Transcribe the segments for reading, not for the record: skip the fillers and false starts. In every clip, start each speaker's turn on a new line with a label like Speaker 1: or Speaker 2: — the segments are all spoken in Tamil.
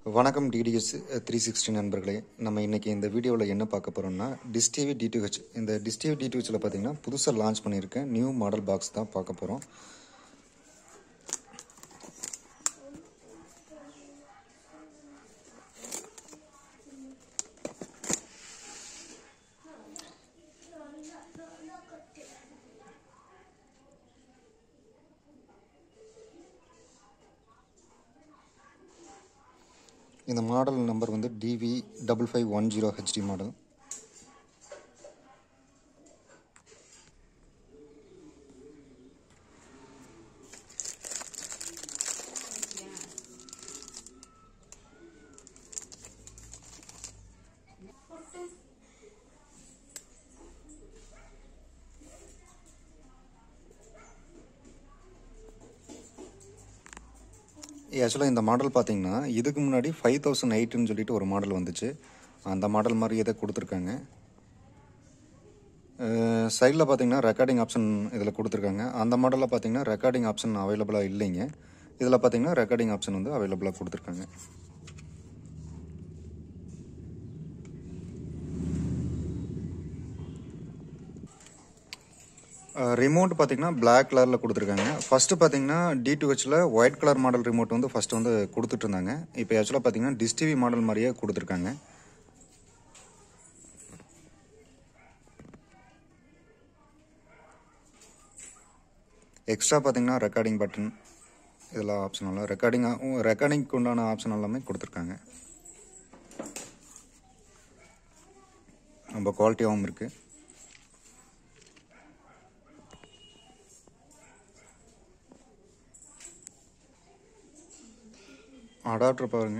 Speaker 1: வணக்கம் Dishd2h நண்பர்களே. நம்ம இன்னைக்கு இந்த வீடியோவில் என்ன பார்க்க போறோம்னா Dishd2h. இந்த Dishd2hல பார்த்தீங்கன்னா புதுசாக லான்ச் பண்ணியிருக்கேன் நியூ மாடல் பாக்ஸ் தான் பார்க்க போகிறோம். இந்த மாடல் நம்பர் வந்து DV5510 HD மாடல். ஆக்சுவலாக இந்த மாடல் பார்த்தீங்கன்னா இதுக்கு முன்னாடி 5008ன்னு சொல்லிட்டு ஒரு மாடல் வந்துச்சு. அந்த மாடல் மாதிரி இதை கொடுத்துருக்காங்க. சைடில் பார்த்தீங்கன்னா ரெக்கார்டிங் ஆப்ஷன் இதில் கொடுத்துருக்காங்க. அந்த மாடலில் பார்த்தீங்கன்னா ரெக்கார்டிங் ஆப்ஷன் அவைலபிளாக இல்லைங்க. இதில் பார்த்தீங்கன்னா ரெக்கார்டிங் ஆப்ஷன் வந்து அவைலபிளாக கொடுத்துருக்காங்க. ரிமோட் பார்த்தீங்கன்னா பிளாக் கலரில் கொடுத்துருக்காங்க. ஃபஸ்ட்டு பார்த்தீங்கன்னா D2Hல ஒயிட் கலர் மாடல் ரிமோட் வந்து ஃபஸ்ட்டு வந்து கொடுத்துட்டு இருந்தாங்க. இப்போ ஆக்சுவலாக பார்த்தீங்கன்னா டிஷ் டிவி மாடல் மாதிரியே கொடுத்துருக்காங்க. எக்ஸ்ட்ரா பார்த்தீங்கன்னா ரெக்கார்டிங் பட்டன் இதெல்லாம் ஆப்ஷனெல்லாம் ரெக்கார்டிங்க்கு உண்டான ஆப்ஷன் எல்லாமே கொடுத்துருக்காங்க. ரொம்ப குவாலிட்டியாகவும் இருக்குது. அடாப்டர் பாருங்க.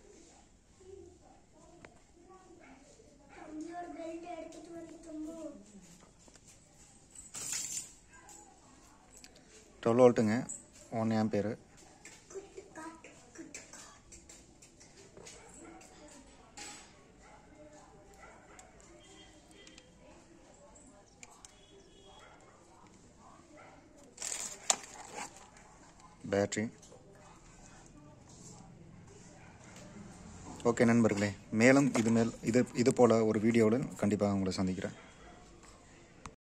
Speaker 1: டுவெல் வோல்ட்டுங்க, 1 ஆம்பியர். பேட்டரி. ஓகே நண்பர்களே, மேலும் இது போல் ஒரு வீடியோவில் கண்டிப்பாக உங்களை சந்திக்கிறேன்.